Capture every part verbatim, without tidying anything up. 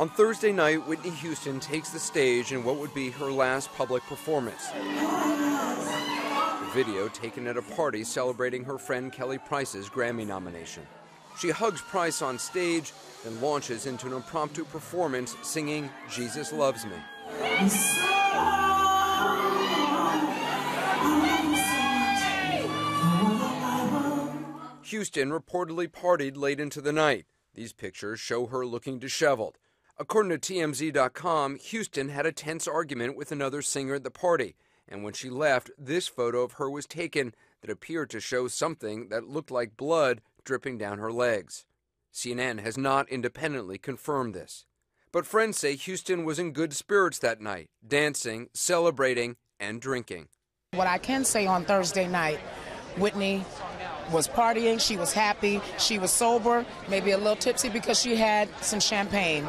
On Thursday night, Whitney Houston takes the stage in what would be her last public performance. The video taken at a party celebrating her friend Kelly Price's Grammy nomination. She hugs Price on stage, then launches into an impromptu performance singing "Jesus Loves Me." Houston reportedly partied late into the night. These pictures show her looking disheveled. According to T M Z dot com, Houston had a tense argument with another singer at the party, and when she left, this photo of her was taken that appeared to show something that looked like blood dripping down her legs. C N N has not independently confirmed this. But friends say Houston was in good spirits that night, dancing, celebrating, and drinking. What I can say on Thursday night, Whitney was partying, she was happy, she was sober, maybe a little tipsy because she had some champagne.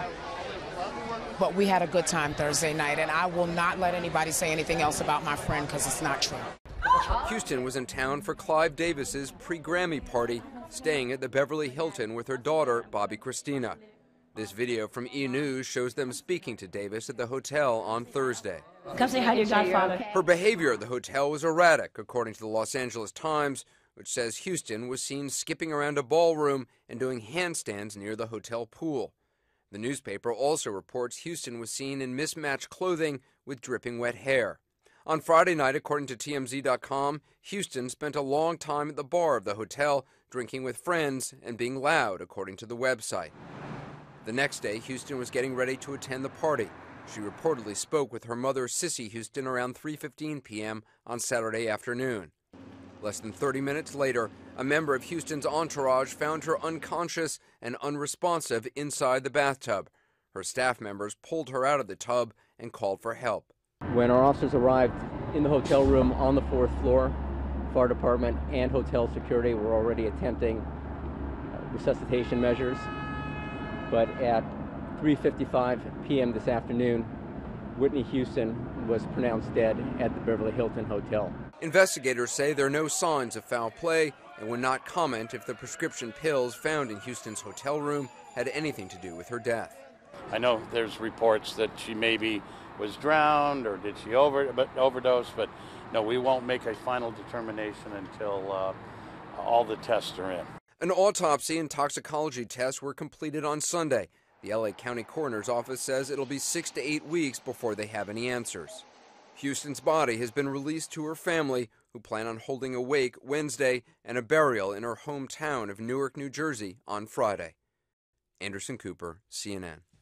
But we had a good time Thursday night, and I will not let anybody say anything else about my friend because it's not true. Houston was in town for Clive Davis's pre-Grammy party, staying at the Beverly Hilton with her daughter, Bobby Christina. This video from E! News shows them speaking to Davis at the hotel on Thursday. Come say hi to your godfather. Her behavior at the hotel was erratic, according to the Los Angeles Times, which says Houston was seen skipping around a ballroom and doing handstands near the hotel pool. The newspaper also reports Houston was seen in mismatched clothing with dripping wet hair. On Friday night, according to T M Z dot com, Houston spent a long time at the bar of the hotel, drinking with friends and being loud, according to the website. The next day, Houston was getting ready to attend the party. She reportedly spoke with her mother, Cissy Houston, around three fifteen p m on Saturday afternoon. Less than thirty minutes later, a member of Houston's entourage found her unconscious and unresponsive inside the bathtub. Her staff members pulled her out of the tub and called for help. When our officers arrived in the hotel room on the fourth floor, fire department and hotel security were already attempting resuscitation measures. But at three fifty-five p m this afternoon, Whitney Houston was pronounced dead at the Beverly Hilton Hotel. Investigators say there are no signs of foul play and would not comment if the prescription pills found in Houston's hotel room had anything to do with her death. I know there's reports that she maybe was drowned or did she over, but overdose, but no, we won't make a final determination until uh, all the tests are in. An autopsy and toxicology tests were completed on Sunday. The L A County Coroner's Office says it'll be six to eight weeks before they have any answers. Houston's body has been released to her family, who plan on holding a wake Wednesday and a burial in her hometown of Newark, New Jersey on Friday. Anderson Cooper, C N N.